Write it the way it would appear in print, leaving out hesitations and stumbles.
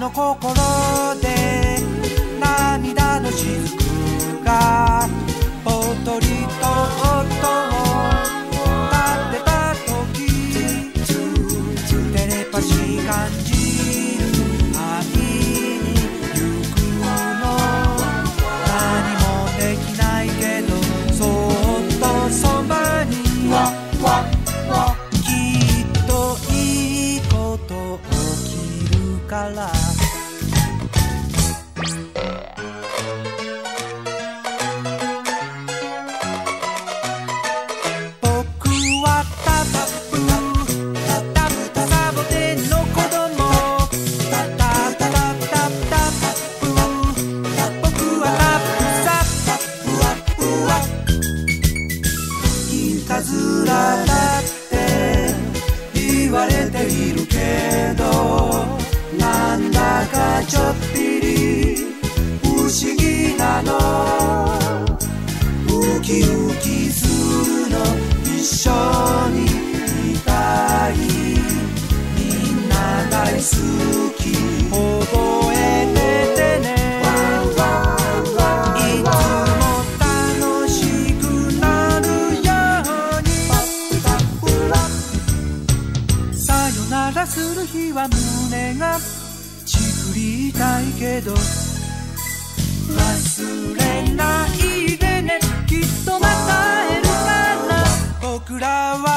の心で涙の雫がぽとりと音を立てた時、テレパシー感じる愛に行くの。何もできないけどそっとそばにきっといいこと起きるから。僕はタタプタタプタサボテンの子供、タタタタタタタプ、僕はタプサプワプワ、いたずらだって言われているけど、なんだかちょっぴり不思議なの。ウキウキするの一緒にいたい、みんな大好き覚えててね。いつも楽しくなるように、さよならする日は胸がちくりたいけど、忘れないでね、きっとまた会えるから。僕らは